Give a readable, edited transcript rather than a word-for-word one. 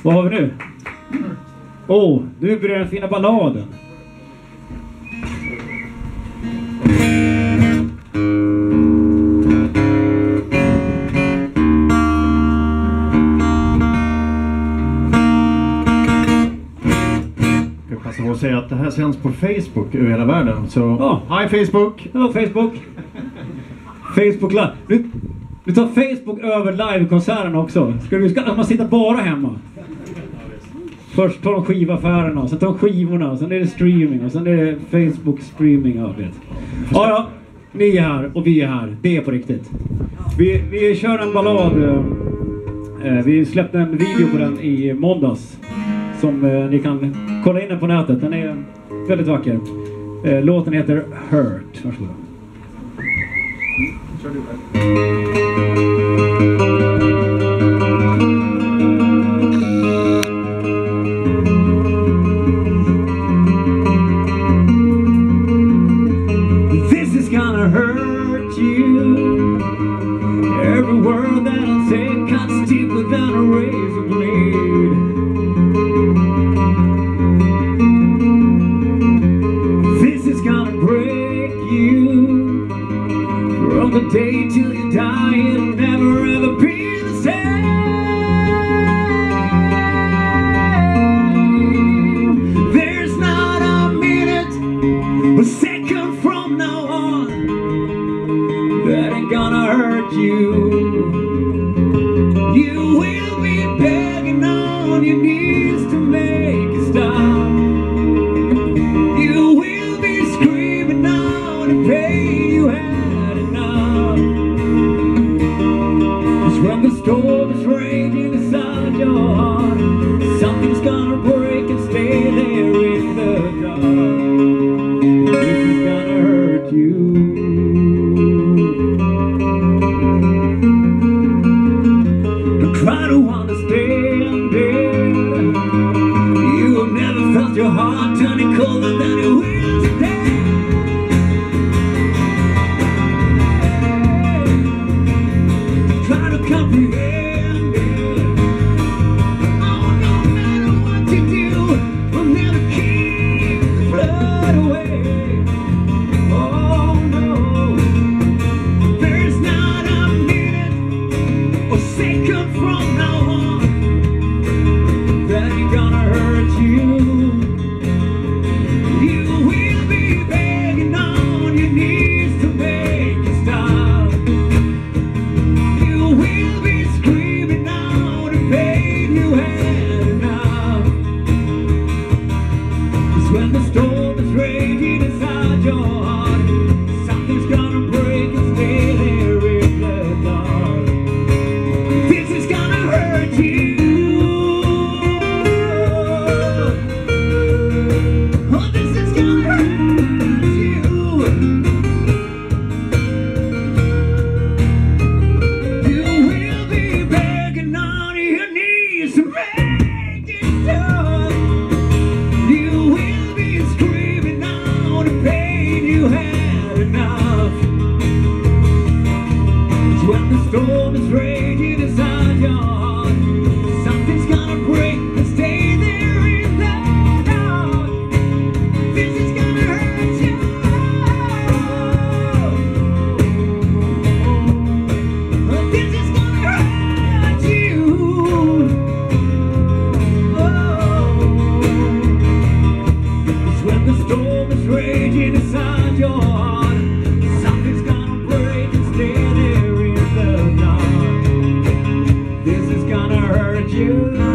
Vad har vi nu? Nu börjar den fina balladen. Jag passar på att säga att det här sänds på Facebook över hela världen. Så, Hi Facebook! Hello Facebook! Facebook live. Nu tar Facebook över livekonserten också. Ska man sitta bara hemma? Först tar de skivaffärerna, sen tar de skivorna, sen är det streaming och sen är det Facebook streaming. Ja, ni är här och vi är här. Det är på riktigt. Vi kör en ballad. Vi släppte en video på den i måndags. Som ni kan kolla in den på nätet. Den är väldigt vacker. Låten heter Hurt. Varsågoda. This is gonna hurt you. Every word that I'll say cuts deep without a razor blade. This is gonna break you. From the day till you die, it'll never ever be the same. There's not a minute, a second from now on that ain't gonna hurt you. You will be begging on your knees to make a stop. You will be screaming out in pain you had enough. 'Cause when the storm is raging inside your heart, something's gonna break and stay there in the dark. This is gonna hurt you. Try to understand it. You have never felt your heart turning colder than it will today. Try to comprehend it. Oh, no matter what you do, we'll never keep the flood away. Oh no, there's not a minute or second from now on that ain't gonna hurt you. You will be begging on your knees to make it stop. You will be screaming out in pain you had enough. 'Cause when the storm is raging inside your heart, something's gonna break and stay there in the dark. This is gonna hurt you. Oh, this is gonna hurt you. You will be begging on your knees to make it stop. You will be screaming out in pain you had enough. 'Cause when the storm is raging inside your heart, something's gonna break and stay there in the dark. This is gonna hurt you. This is gonna hurt you. It's when the storm is raging inside your heart, something's gonna break and stay there in the dark. This is gonna hurt you.